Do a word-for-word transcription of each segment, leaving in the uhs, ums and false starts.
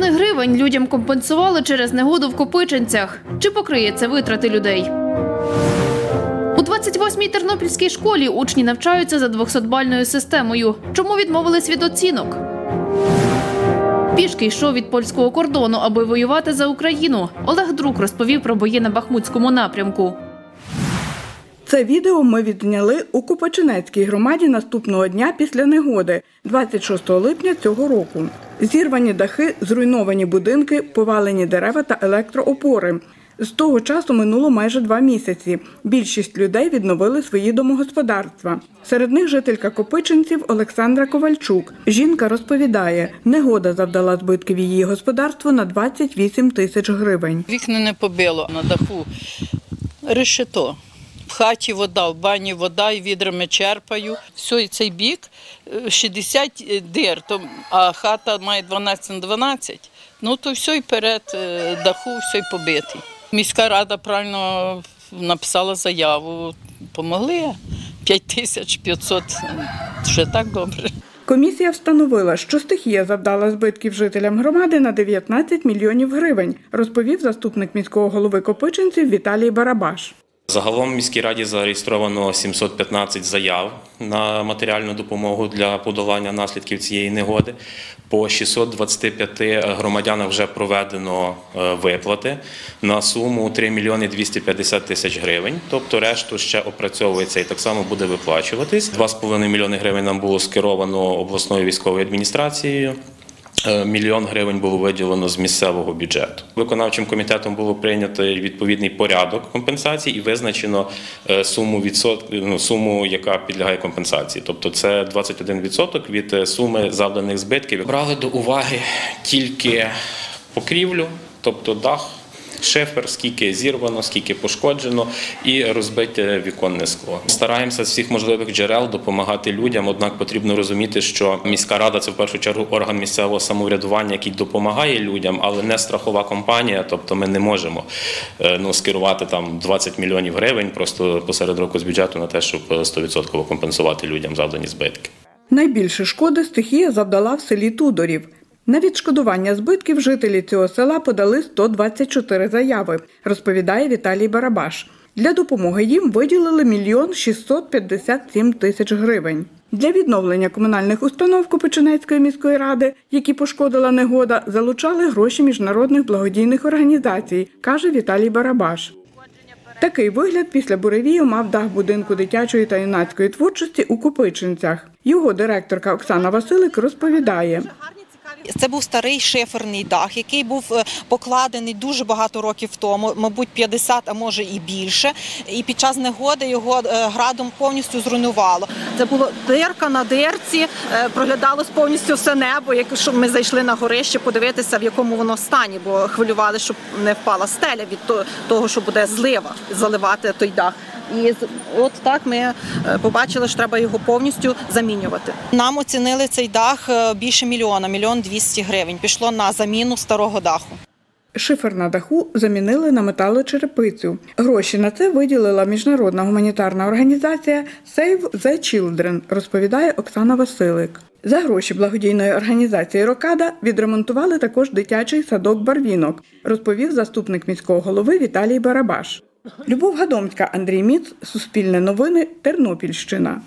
гривень людям компенсували через негоду в Копичинцях. Чи покриє це витрати людей? У двадцять восьмій тернопільській школі учні навчаються за двохсотбальною системою. Чому відмовились від оцінок? Пішки йшов від польського кордону, аби воювати за Україну. Олег Друк розповів про бої на Бахмутському напрямку. Це відео ми відзняли у Копичинецькій громаді наступного дня після негоди, двадцять шостого липня цього року. Зірвані дахи, зруйновані будинки, повалені дерева та електроопори. З того часу минуло майже два місяці. Більшість людей відновили свої домогосподарства. Серед них жителька Копичинців Олександра Ковальчук. Жінка розповідає, негода завдала збитків її господарству на двадцять вісім тисяч гривень. Вікна не побило, на даху решето. В хаті вода, в бані вода, і відрами черпаю. Все, і цей бік шістдесят дир, а хата має дванадцять на дванадцять. Ну, то все і перед даху, все і побитий. Міська рада правильно написала заяву, помогли. п'ять тисяч п'ятсот, ще так добре. Комісія встановила, що стихія завдала збитків жителям громади на дев'ятнадцять мільйонів гривень, розповів заступник міського голови Копичинців Віталій Барабаш. Загалом в міській раді зареєстровано сімсот п'ятнадцять заяв на матеріальну допомогу для подолання наслідків цієї негоди. По шістсот двадцяти п'яти громадянам вже проведено виплати на суму три мільйони двісті п'ятдесят тисяч гривень. Тобто решту ще опрацьовується і так само буде виплачуватись. два з половиною мільйони гривень нам було скеровано обласною військовою адміністрацією. Мільйон гривень було виділено з місцевого бюджету. Виконавчим комітетом було прийнято відповідний порядок компенсації і визначено суму, відсот... ну, суму, яка підлягає компенсації. Тобто це двадцять один відсоток від суми завданих збитків. Брали до уваги тільки покрівлю, тобто дах, шифер, скільки зірвано, скільки пошкоджено і розбите віконне скло. Стараємося з всіх можливих джерел допомагати людям, однак потрібно розуміти, що міська рада – це в першу чергу орган місцевого самоврядування, який допомагає людям, але не страхова компанія, тобто ми не можемо ну, скерувати там двадцять мільйонів гривень просто посеред року з бюджету на те, щоб сто відсотків компенсувати людям завдані збитки. Найбільше шкоди стихія завдала в селі Тудорів. На відшкодування збитків жителі цього села подали сто двадцять чотири заяви, розповідає Віталій Барабаш. Для допомоги їм виділили мільйон шістсот п'ятдесят сім тисяч гривень. Для відновлення комунальних установ Копичинецької міської ради, які пошкодила негода, залучали гроші міжнародних благодійних організацій, каже Віталій Барабаш. Такий вигляд після буревію мав дах будинку дитячої та юнацької творчості у Копичинцях. Його директорка Оксана Василик розповідає. Це був старий шиферний дах, який був покладений дуже багато років тому, мабуть, п'ятдесят, а може і більше. І під час негоди його градом повністю зруйнувало. Це була дирка на дирці, проглядалось повністю все небо, якщо ми зайшли на горище подивитися, в якому воно стані, бо хвилювали, щоб не впала стеля від того, що буде злива заливати той дах. І от так ми побачили, що треба його повністю замінювати. Нам оцінили цей дах більше мільйона, мільйон двісті гривень. Пішло на заміну старого даху. Шифер на даху замінили на металочерепицю. Гроші на це виділила міжнародна гуманітарна організація Save the Children, розповідає Оксана Василик. За гроші благодійної організації «Рокада» відремонтували також дитячий садок «Барвінок», розповів заступник міського голови Віталій Барабаш. Любов Гадомська, Андрій Міц, Суспільне новини, Тернопільщина.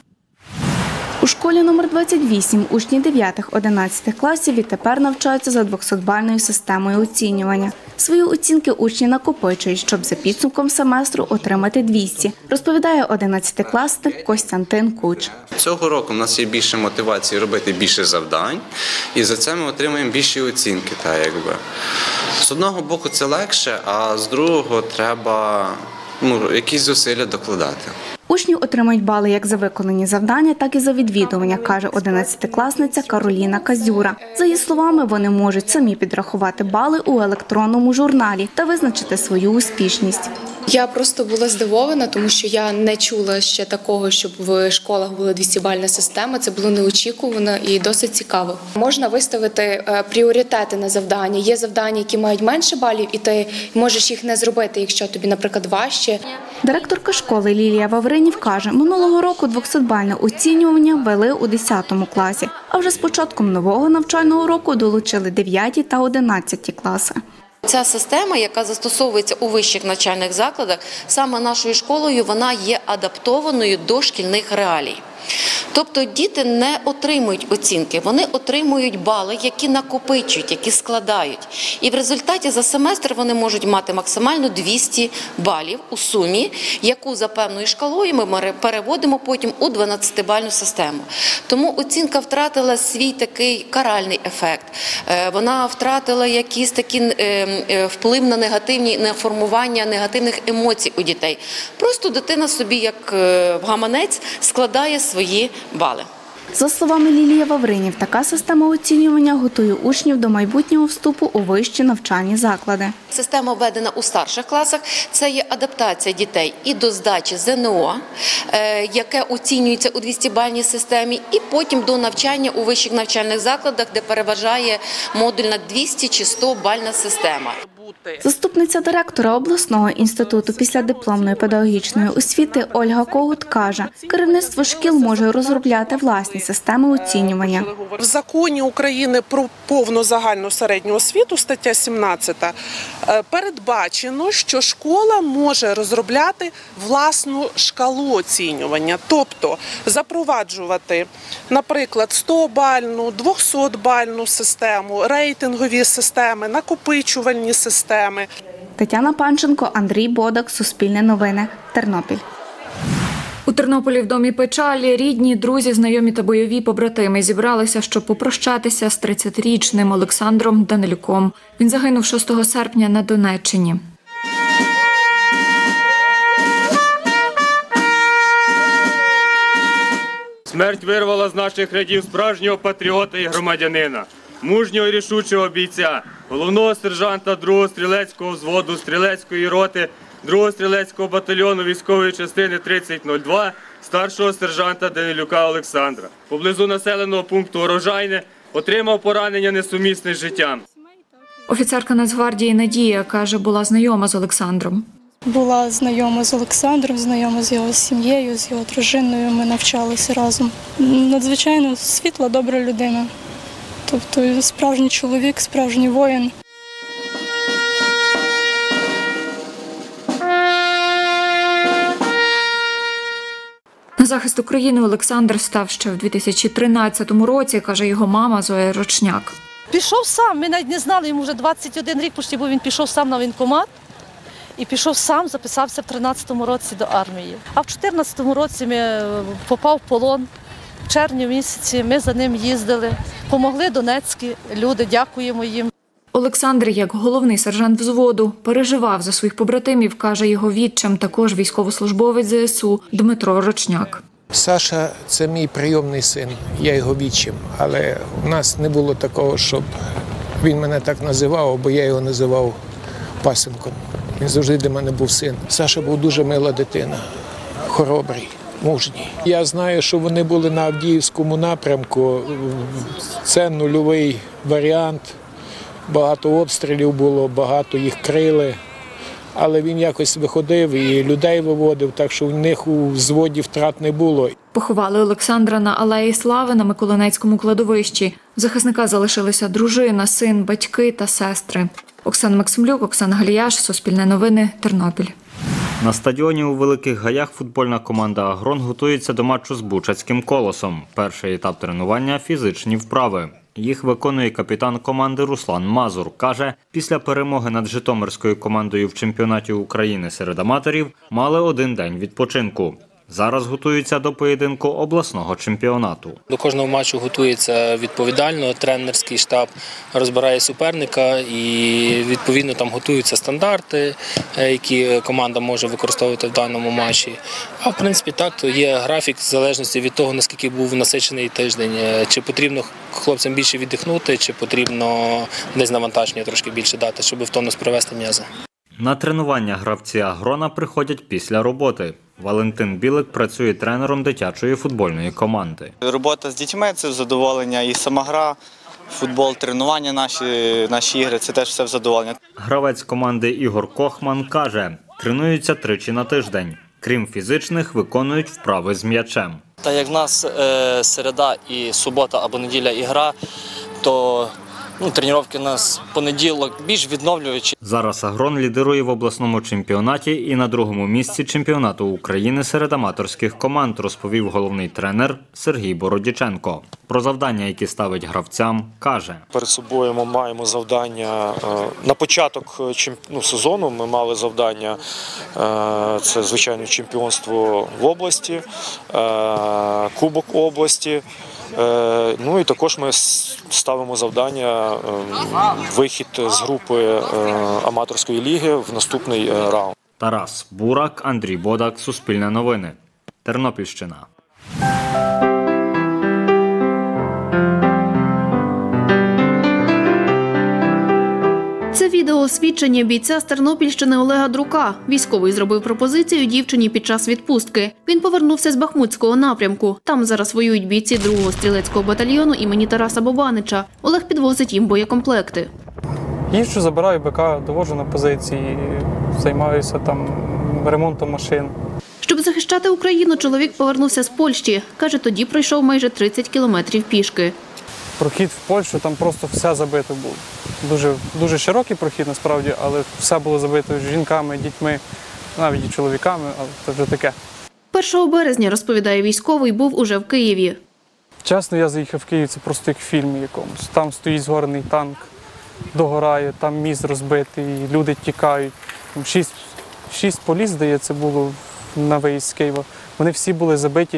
У школі номер двадцять вісім учні дев'ятих-одинадцятих класів відтепер навчаються за двохсотбальною системою оцінювання. Свої оцінки учні накопичують, щоб за підсумком семестру отримати двісті, розповідає одинадцятикласник Костянтин Куч. Цього року в нас є більше мотивації робити більше завдань, і за це ми отримуємо більші оцінки. Та, якби. З одного боку це легше, а з другого треба ну, якісь зусилля докладати. Учні отримають бали як за виконані завдання, так і за відвідування, каже одинадцятикласниця Кароліна Казюра. За її словами, вони можуть самі підрахувати бали у електронному журналі та визначити свою успішність. Я просто була здивована, тому що я не чула ще такого, щоб в школах була двістібальна система. Це було неочікувано і досить цікаво. Можна виставити пріоритети на завдання. Є завдання, які мають менше балів, і ти можеш їх не зробити, якщо тобі, наприклад, важче. Директорка школи Лілія Вавринів каже, минулого року двохсотбальне оцінювання ввели у десятому класі, а вже з початком нового навчального року долучили дев'яті та одинадцяті класи. Ця система, яка застосовується у вищих навчальних закладах, саме нашою школою, вона є адаптованою до шкільних реалій. Тобто діти не отримують оцінки, вони отримують бали, які накопичують, які складають. І в результаті за семестр вони можуть мати максимально двісті балів у сумі, яку за певною шкалою ми переводимо потім у дванадцятибальну систему. Тому оцінка втратила свій такий каральний ефект. Вона втратила якийсь такий вплив на негативні, на формування негативних емоцій у дітей. Просто дитина собі, як гаманець, складає свої бали. За словами Лілії Вавринів, така система оцінювання готує учнів до майбутнього вступу у вищі навчальні заклади. Система введена у старших класах. Це є адаптація дітей і до здачі зе ен о, яке оцінюється у двістібальній системі, і потім до навчання у вищих навчальних закладах, де переважає модульна двісті чи сто-бальна система. Заступниця директора обласного інституту післядипломної педагогічної освіти Ольга Когут каже, керівництво шкіл може розробляти власні системи оцінювання. В законі України про повну загальну середню освіту, стаття сімнадцята, передбачено, що школа може розробляти власну шкалу оцінювання, тобто запроваджувати, наприклад, сто-бальну, двохсотбальну систему, рейтингові системи, накопичувальні системи. Тетяна Панченко, Андрій Бодак, Суспільне новини, Тернопіль. У Тернополі в домі печалі рідні, друзі, знайомі та бойові побратими зібралися, щоб попрощатися з тридцятирічним Олександром Данилюком. Він загинув шостого серпня на Донеччині. Смерть вирвала з наших рядів справжнього патріота і громадянина, мужнього і рішучого бійця, головного сержанта другого стрілецького взводу стрілецької роти, другого стрілецького батальйону військової частини тридцять нуль два, старшого сержанта Данилюка Олександра. Поблизу населеного пункту Урожайне отримав поранення несумісне з життям. Офіцерка Нацгвардії Надія каже, була знайома з Олександром. Була знайома з Олександром, знайома з його сім'єю, з його дружиною. Ми навчалися разом. Надзвичайно світла, добра людина. Тобто справжній чоловік, справжній воїн. На захист України Олександр став ще в дві тисячі тринадцятому році, каже його мама Зоя Рочняк. Пішов сам, ми навіть не знали, йому вже двадцять один рік почти, бо він пішов сам на воєнкомат. І пішов сам, записався в тринадцятому році до армії. А в чотирнадцятому році ми попав в полон. В червні місяці ми за ним їздили. Помогли донецькі люди, дякуємо їм. Олександр, як головний сержант взводу, переживав за своїх побратимів, каже його відчим, також військовослужбовець зе ес у Дмитро Рочняк. Саша – це мій прийомний син, я його відчим, але у нас не було такого, щоб він мене так називав, бо я його називав пасенком. Він завжди для мене був син. Саша був дуже мила дитина, хоробрий, мужній. Я знаю, що вони були на Авдіївському напрямку. Це нульовий варіант. Багато обстрілів було, багато їх крили. Але він якось виходив і людей виводив, так що в них у взводі втрат не було. Поховали Олександра на Алеї Слави на Миколинецькому кладовищі. У захисника залишилися дружина, син, батьки та сестри. Оксана Максимлюк, Оксана Галіяш, Суспільне новини, Тернопіль. На стадіоні у Великих Гаях футбольна команда «Агрон» готується до матчу з Бучацьким «Колосом». Перший етап тренування – фізичні вправи. Їх виконує капітан команди Руслан Мазур. Каже, після перемоги над житомирською командою в чемпіонаті України серед аматорів мали один день відпочинку. Зараз готуються до поєдинку обласного чемпіонату. До кожного матчу готується відповідально, тренерський штаб розбирає суперника і відповідно там готуються стандарти, які команда може використовувати в даному матчі. А в принципі так, то є графік в залежності від того, наскільки був насичений тиждень. Чи потрібно хлопцям більше віддихнути, чи потрібно десь навантаження трошки більше дати, щоб в тонус привести м'язи. На тренування гравці Агрона приходять після роботи. Валентин Білик працює тренером дитячої футбольної команди. Робота з дітьми – це задоволення, і сама гра, футбол, тренування наші, наші ігри – це теж все в задоволення. Гравець команди Ігор Кохман каже, тренуються тричі на тиждень. Крім фізичних, виконують вправи з м'ячем. Та як в нас е, середа і субота або неділя і гра, то ну, тренування у нас понеділок більш відновлюючі. Зараз Агрон лідирує в обласному чемпіонаті і на другому місці чемпіонату України серед аматорських команд, розповів головний тренер Сергій Бородіченко. Про завдання, які ставить гравцям, каже. Перед собою ми маємо завдання на початок ну, сезону. Ми мали завдання, це звичайно чемпіонство в області, кубок області. Ну і також ми ставимо завдання вихід з групи аматорської ліги в наступний раунд. Тарас Бурак, Андрій Бодак, Суспільне новини, Тернопільщина. Це відео свідчення бійця з Тернопільщини Олега Друка. Військовий зробив пропозицію дівчині під час відпустки. Він повернувся з Бахмутського напрямку. Там зараз воюють бійці другого стрілецького батальйону імені Тараса Бобанича. Олег підвозить їм боєкомплекти. Їжджу, забираю БК, доводжу на позиції, займаюся там ремонтом машин. Щоб захищати Україну, чоловік повернувся з Польщі. Каже, тоді пройшов майже тридцять кілометрів пішки. Прохід в Польщу, там просто все забито було. Дуже, дуже широкий прохід насправді, але все було забито жінками, дітьми, навіть і чоловіками, але це вже таке. першого березня, розповідає військовий, був уже в Києві. Чесно, я заїхав в Київ, це просто як в фільмі якомусь. Там стоїть згорений танк, догорає, там міст розбитий, люди тікають. Там шість, шість поліс, здається, було на виїзд з Києва. Вони всі були забиті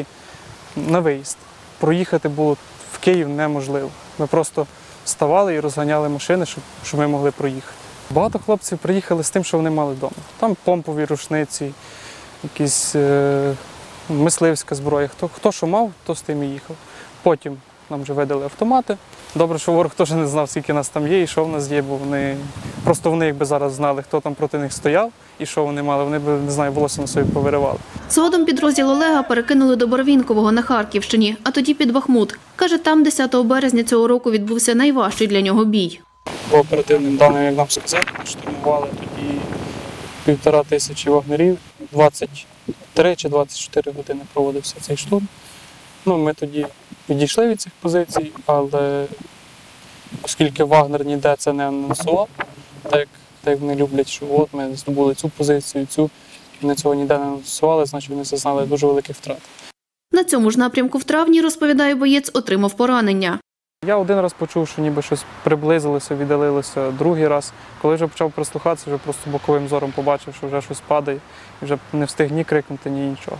на виїзд. Проїхати було в Київ неможливо. Ми просто ставали і розганяли машини, щоб, щоб ми могли проїхати. Багато хлопців приїхали з тим, що вони мали вдома. Там помпові рушниці, якісь е, мисливська зброя. Хто, хто що мав, то з тим і їхав. Потім нам вже видали автомати. Добре, що ворог теж не знав, скільки нас там є і що в нас є, бо вони просто вони якби зараз знали, хто там проти них стояв і що вони мали, вони б, не знаю, волосся на собі повиривали. Згодом підрозділ Олега перекинули до Боровінкового на Харківщині, а тоді під Бахмут. Каже, там десятого березня цього року відбувся найважчий для нього бій. По оперативним даним, як нам сказали, штурмували тоді півтора тисячі вагнерів, двадцять три чи двадцять чотири години проводився цей штурм. Ну, ми тоді відійшли від цих позицій, але оскільки Вагнер ніде це не анонсував, так, так як вони люблять, що от ми здобули цю позицію, цю, вони цього ніде не анонсували, значить вони зазнали дуже великих втрат. На цьому ж напрямку в травні, розповідає боєць, отримав поранення. Я один раз почув, що ніби щось приблизилося, віддалилося. Другий раз, коли вже почав прислухатися, вже просто боковим зором побачив, що вже щось падає, і вже не встиг ні крикнути, ні нічого.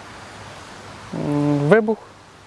Вибух.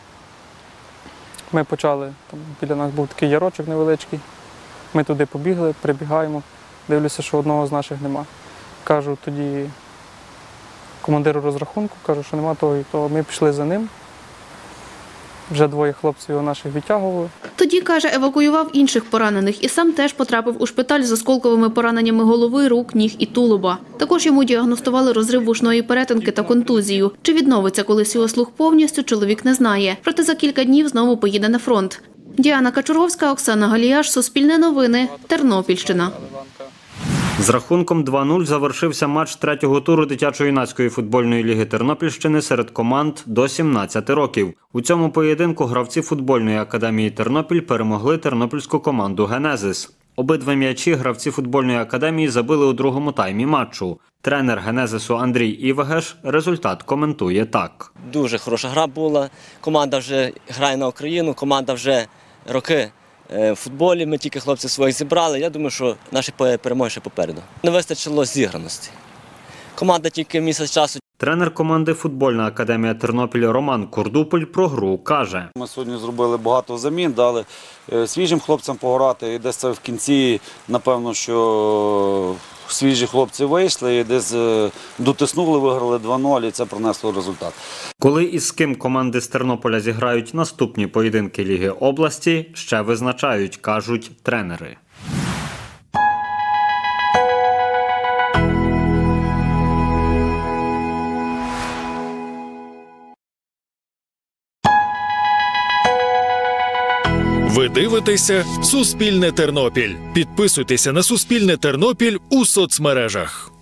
Ми почали, там біля нас був такий ярочок невеличкий, ми туди побігли, прибігаємо, дивлюся, що одного з наших нема. Кажу тоді командиру розрахунку, кажу, що нема того і того. Ми пішли за ним, вже двоє хлопців його наших відтягували. Тоді, каже, евакуював інших поранених і сам теж потрапив у шпиталь з осколковими пораненнями голови, рук, ніг і тулуба. Також йому діагностували розрив вушної перетинки та контузію. Чи відновиться колись його слух повністю, чоловік не знає. Проте за кілька днів знову поїде на фронт. Діана Качурговська, Оксана Галіяш, Суспільне новини, Тернопільщина. З рахунком два нуль завершився матч третього туру дитячо-юнацької футбольної ліги Тернопільщини серед команд до сімнадцяти років. У цьому поєдинку гравці футбольної академії Тернопіль перемогли тернопільську команду «Генезис». Обидва м'ячі гравці футбольної академії забили у другому таймі матчу. Тренер «Генезису» Андрій Івегеш результат коментує так. Дуже хороша гра була, команда вже грає на Україну, команда вже роки в футболі, ми тільки хлопців своїх зібрали, я думаю, що наші перемоги ще попереду. Не вистачило зіграності. Команда тільки місяць часу. Тренер команди «Футбольна академія Тернопіль» Роман Курдупель про гру каже. Ми сьогодні зробили багато замін, дали свіжим хлопцям пограти, і десь це в кінці, напевно, що свіжі хлопці вийшли, і десь дотиснули, виграли два нуль, і це принесло результат. Коли і з ким команди з Тернополя зіграють наступні поєдинки Ліги області, ще визначають, кажуть тренери. Ви дивитеся «Суспільне Тернопіль». Підписуйтеся на «Суспільне Тернопіль» у соцмережах.